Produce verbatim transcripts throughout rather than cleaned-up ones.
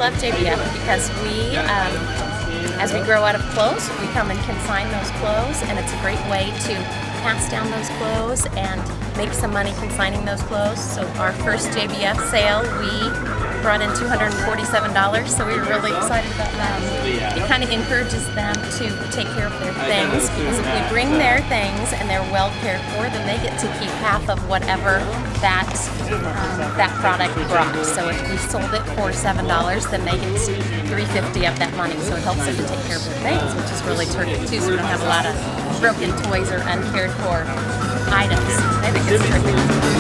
love J B F because we, um, as we grow out of clothes, we come and consign those clothes, and it's a great way to pass down those clothes and make some money consigning those clothes. So our first J B F sale, we brought in two hundred forty-seven dollars, so we were really excited about that. It kind of encourages them to take care of their things, because if we bring their things and they're well cared for, then they get to keep half of whatever that um, that product brought. So if we sold it for seven dollars, then they get three fifty of that money. So it helps them to take care of their things, which is really terrific too. So we don't have a lot of broken toys or uncared for items. I think it's terrific.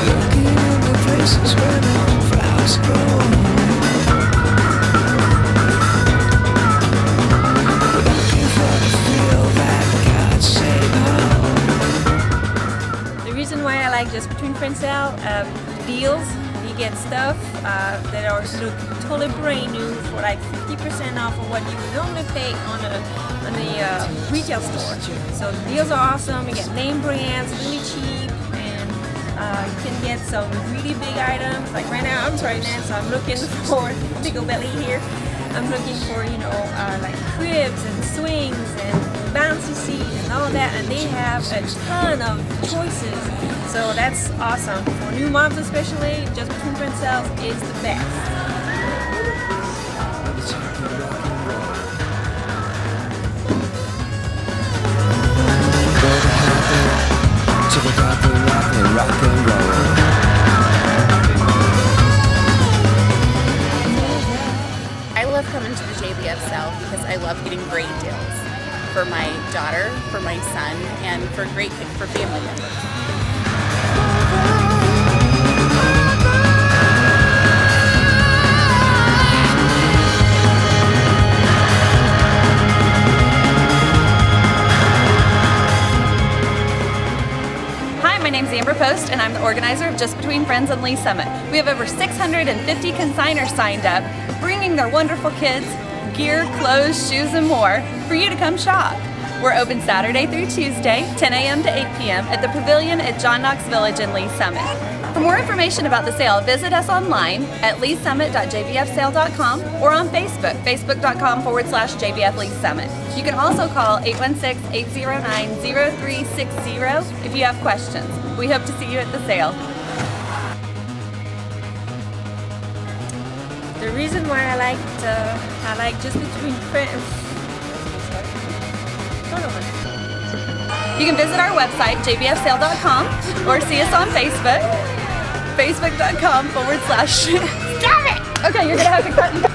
The reason why I like Just Between Friends sale, um, deals, you get stuff uh, that are look totally brand new for like fifty percent off of what you would normally pay on a on the uh, retail store. So the deals are awesome. You get name brands, really cheap, and uh, you can get some really big items. Like right now, I'm pregnant, so I'm looking for Pickle Belly here. I'm looking for, you know, uh, like cribs and swings and bouncy seat and all that, and they have a ton of choices. So that's awesome. For new moms especially, Just Between Friends sales is the best. I love coming to the J B F sale because I love getting great deals for my daughter, for my son, and for great for family members. My name's Amber Post, and I'm the organizer of Just Between Friends on Lee's Summit. We have over six hundred fifty consigners signed up, bringing their wonderful kids gear, clothes, shoes, and more for you to come shop. We're open Saturday through Tuesday, ten A M to eight P M at the Pavilion at John Knox Village in Lee's Summit. For more information about the sale, visit us online at lees summit dot j b f sale dot com or on Facebook, facebook.com forward slash JBF Lee's Summit. You can also call eight one six, eight zero nine, zero three six zero if you have questions. We hope to see you at the sale. The reason why I like uh, I like Just Between Friends. You can visit our website, j b f sale dot com, or see us on Facebook, facebook.com forward slash. Stop it! Okay, you're gonna have to cut.